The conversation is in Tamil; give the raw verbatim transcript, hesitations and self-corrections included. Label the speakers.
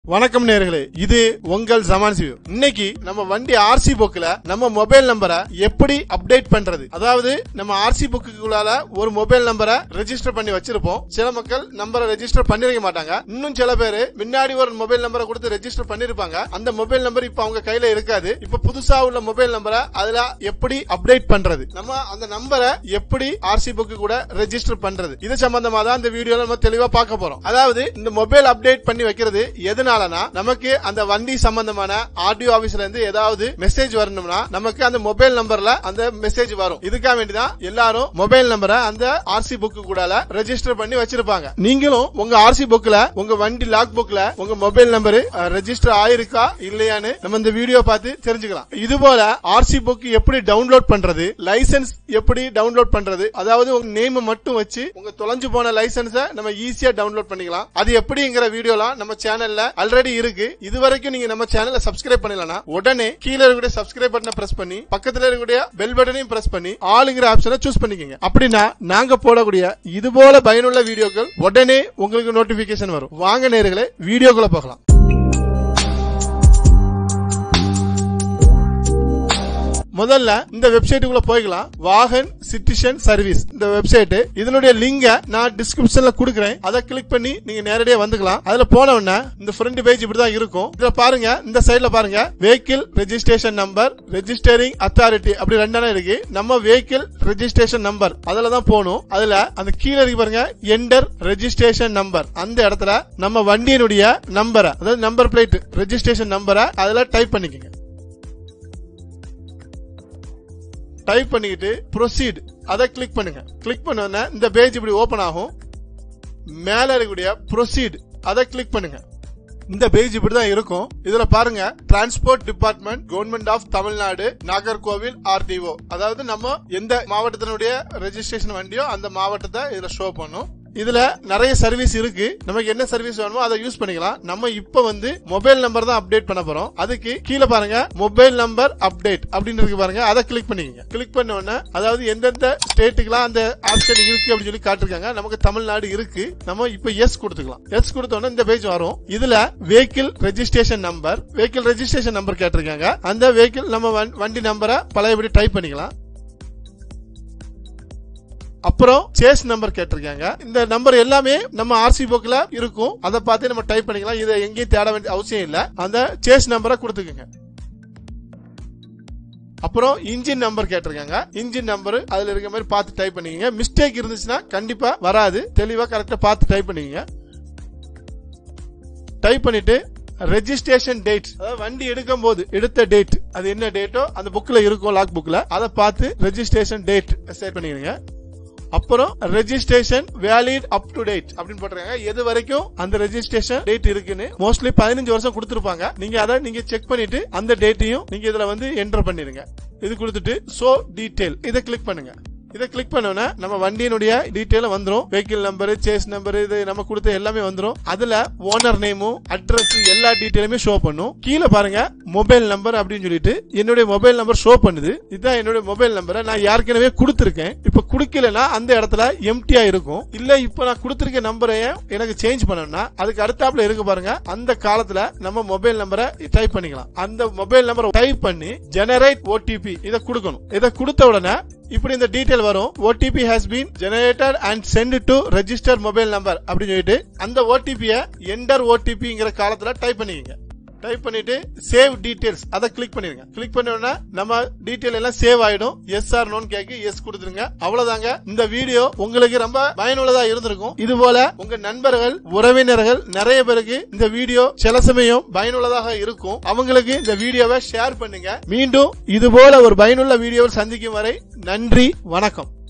Speaker 1: வணக்கம் நேயர்களே, இது உங்கள் ஜமான் சிவ். இன்னைக்கு நம்ம வண்டி ஆர்சி புக்ல நம்ம மொபைல் நம்பரை எப்படி அப்டேட் பண்றது, அதாவது நம்ம ஆர்சி புக்குள்ளால ஒரு மொபைல் நம்பரை ரெஜிஸ்டர் பண்ணி வச்சிருப்போம். சில மக்கள் நம்பரை ரெஜிஸ்டர் பண்ணிருக்க மாட்டாங்க. இன்னும் சில பேரு முன்னாடி ஒரு மொபைல் நம்பரை கொடுத்து ரெஜிஸ்டர் பண்ணிருப்பாங்க. அந்த மொபைல் நம்பர் இப்ப அவங்க கையில இருக்காது. இப்ப புதுசா உள்ள மொபைல் நம்பரை அதுல எப்படி அப்டேட் பண்றது, நம்ம அந்த நம்பரை எப்படி ஆர்சி புக்கு கூட ரெஜிஸ்டர் பண்றது, இது சம்பந்தமா தான் இந்த வீடியோல நம்ம தெளிவா பார்க்க போறோம். அதாவது இந்த மொபைல் அப்டேட் பண்ணி வைக்கிறது எதனால நமக்கு அந்த வண்டி சம்பந்தமான ஆர்டிஓ ஆபீஸ்ல இருந்து ஏதாவது மெசேஜ் வரணும்னா நமக்கு அந்த மொபைல் நம்பர்ல அந்த மெசேஜ் வரும். இதுக்காக வேண்டிதான் எல்லாரும் மொபைல் நம்பரை அந்த ஆர்சி புக்கு கூட ரெஜிஸ்டர் பண்ணி வச்சிருப்பாங்க. நீங்களும் உங்க ஆர்சி புக்ல உங்க வண்டி லாக் புக்ல உங்க மொபைல் நம்பர் ரெஜிஸ்டர் ஆயிருக்கா இல்லையான்னு நம்ம இந்த வீடியோ பார்த்து தெரிஞ்சுக்கலாம். இது போல ஆர்சி புக் எப்படி டவுன்லோட் பண்றது, லைசன்ஸ் எப்படி டவுன்லோட் பண்றது, அதாவது உங்க நேம் மட்டும் வச்சு உங்க தொலைஞ்சு போன லைசன்ஸை நம்ம ஈஸியா டவுன்லோட் பண்ணிக்கலாம். அது எப்படிங்கிற வீடியோலாம் நம்ம சேனல்ல ஆல்ரெடி இருக்கு. இதுவரைக்கும் நீங்க நம்ம சேனலை சப்ஸ்கிரைப் பண்ணலனா உடனே கீழ இருக்கிற சப்ஸ்கிரைப் பட்டனை பிரஸ் பண்ணி பக்கத்துல இருக்கிற பெல் பட்டனையும் பிரஸ் பண்ணி ஆளுங்கிற ஆப்ஷனை சூஸ் பண்ணிக்கங்க. அப்படின்னா நாங்க போடக்கூடிய இது போல பயனுள்ள வீடியோக்கள் உடனே உங்களுக்கு நோட்டிபிகேஷன் வரும். வாங்க நேயர்களே, வீடியோக்குள்ள போகலாம். முதல்ல இந்த வெப்சைட்டுக்குள்ள போய்க்கலாம். வாகன் சிட்டிசன் சர்வீஸ் இந்த வெப்சைட், இதனுடைய லிங்க நான் டிஸ்கிரிப்ஷன்ல கொடுக்கிறேன். அதை கிளிக் பண்ணி நீங்க நேரடியா வந்துக்கலாம். அதுல போன உடனே இந்த ஃப்ரண்ட் பேஜ் இப்படிதான் இருக்கும். இதுல பாருங்க, இந்த சைடுல பாருங்க, vehicle registration number, registering authority அப்படி ரெண்டான இருக்கு. நம்ம வெஹிக்கிள் ரெஜிஸ்ட்ரேஷன் நம்பர் அதுல தான் போகணும். அதுல அந்த கீழே இருக்கு பாருங்க, என்டர் ரெஜிஸ்ட்ரேஷன் நம்பர். அந்த இடத்துல நம்ம வண்டியினுடைய நம்பரை, அதாவது நம்பர் பிளேட் ரெஜிஸ்ட்ரேஷன் நம்பரை அதுல டைப் பண்ணிக்கங்க. டைப் பண்ணிக்கிட்டு ப்ரொசீட் அதை கிளிக் பண்ணுங்க. கிளிக் பண்ண இந்த பேஜ் இப்படி ஓபன் ஆகும். மேல இருக்கக்கூடிய ப்ரொசீட் அதை கிளிக் பண்ணுங்க. இந்த பேஜ் இப்படிதான் இருக்கும். இதுல பாருங்க, transport department, government of Tamil Nadu, Nagercoil RTO, அதாவது நம்ம எந்த மாவட்டத்தினுடைய ரெஜிஸ்ட்ரேஷன் வண்டியோ அந்த மாவட்டத்தை இதுல ஷோ பண்ணும். இதுல நிறைய சர்வீஸ் இருக்கு. நமக்கு என்ன சர்வீஸ் வேணுமோ அதை யூஸ் பண்ணிக்கலாம். நம்ம இப்ப வந்து மொபைல் நம்பர் தான் அப்டேட் பண்ண போறோம். அதுக்கு கீழே பாருங்க, மொபைல் நம்பர் அப்டேட் அப்படின்னு இருக்கு பாருங்க, அதை கிளிக் பண்ணிக்கங்க. கிளிக் பண்ண உடனே அதாவது எந்தெந்த ஸ்டேட்டுக்குலாம் அந்த ஆப்ஷன் இருக்கு அப்படின்னு சொல்லி காட்டிருக்காங்க. நமக்கு தமிழ்நாடு இருக்கு. நம்ம இப்ப எஸ் கொடுத்துக்கலாம். எஸ் கொடுத்த உடனே இந்த பேஜ் வரும். இதுல vehicle registration number, vehicle registration number கேட்டிருக்காங்க. அந்த வெஹிக்கிள் நம்ம வண்டி நம்பரை பழையபடி டைப் பண்ணிக்கலாம். அப்புறம் சேஸ் நம்பர் கேட்டிருக்காங்க. இந்த நம்பர் எல்லாமே நம்ம ஆர்சி புக்ல இருக்கும். அதை பார்த்து நம்ம டைப் பண்ணிக்கலாம். இதை எங்கேயும் தேட வேண்டிய அவசியம் இல்ல. அந்த சேஸ் நம்பரை கொடுத்துக்கங்க. அப்புறம் இன்ஜின் நம்பர் கேட்டிருக்காங்க. இன்ஜின் நம்பர் அதுல இருக்க மாதிரி பார்த்து டைப் பண்ணிக்கங்க. மிஸ்டேக் இருந்துச்சுன்னா கண்டிப்பா வராது. தெளிவா கரெக்டா பார்த்து டைப் பண்ணிக்கங்க. டைப் பண்ணிட்டு ரெஜிஸ்ட்ரேஷன் டேட், அதாவது வண்டி எடுக்கும் போது எடுத்த டேட், அது என்ன டேட்டோ அந்த புக்ல இருக்கும், லாக் புக்ல, அதை பார்த்து ரெஜிஸ்ட்ரேஷன் டேட் செட் பண்ணிக்கங்க. அப்புறம் registration valid up to date அப்படின்னு போட்டுருக்காங்க. எது வரைக்கும் அந்த ரெஜிஸ்ட்ரேஷன் டேட் இருக்குன்னு மோஸ்ட்லி பதினஞ்சு வருஷம் கொடுத்திருப்பாங்க. நீங்க அதை நீங்க செக் பண்ணிட்டு அந்த டேட்டையும் நீங்க இதுல வந்து என்டர் பண்ணிருங்க. இது கொடுத்துட்டு ஷோ டீடைல் இதை கிளிக் பண்ணுங்க. இதை கிளிக் பண்ணோன்னா நம்ம வண்டியினுடைய டீடைல் வந்துரும். வெஹிக்கிள் நம்பர், சேஸ் நம்பர், இது நம்ம கொடுத்த எல்லாமே வந்துரும். அதுல ஓனர் நேமும் அட்ரஸ் எல்லா டீடைலுமே ஷோ பண்ணும். கீழே பாருங்க, மொபைல் நம்பர் அப்படின்னு சொல்லிட்டு என்னுடைய மொபைல் நம்பர் ஷோ பண்ணுது. இதுதான் என்னுடைய மொபைல் நம்பரை நான் ஏற்கனவே கொடுத்திருக்கேன். இப்ப குடுக்கலன்னா அந்த இடத்துல எம்டியா இருக்கும். இல்ல இப்ப நான் கொடுத்திருக்க நம்பரை எனக்கு சேஞ்ச் பண்ணணும்னா அதுக்கு அடுத்தாப்புல இருக்கு பாருங்க, அந்த காலத்துல நம்ம மொபைல் நம்பரை டைப் பண்ணிக்கலாம். அந்த மொபைல் நம்பரை டைப் பண்ணி ஜெனரேட் ஓடிபி இதை கொடுக்கணும். இதை கொடுத்த உடனே இப்படி இந்த டீடைல் வரும். OTP has been generated and sent to register mobile number அப்படின்னு சொல்லிட்டு அந்த ஓடிபியை என்டர் ஓடிபிங்கிற காலத்துல டைப் பண்ணிக்கங்க. டைப் பண்ணிட்டு சேவ் டீடைல்ஸ் அதை கிளிக் பண்ணிருங்க. கிளிக் பண்ணோம்னா நம்ம டீடைல் எல்லாம் சேவ் ஆயிடும். எஸ் ஆர் நோன்னு கேட்க எஸ் கொடுத்துருங்க. அவ்வளவுதாங்க. இந்த வீடியோ உங்களுக்கு ரொம்ப பயனுள்ளதா இருந்திருக்கும். இது போல உங்க நண்பர்கள், உறவினர்கள் நிறைய பேருக்கு இந்த வீடியோ சில சமயம் பயனுள்ளதாக இருக்கும். அவங்களுக்கு இந்த வீடியோவை ஷேர் பண்ணுங்க. மீண்டும் இது போல ஒரு பயனுள்ள வீடியோவில் சந்திக்கும் வரை நன்றி, வணக்கம்.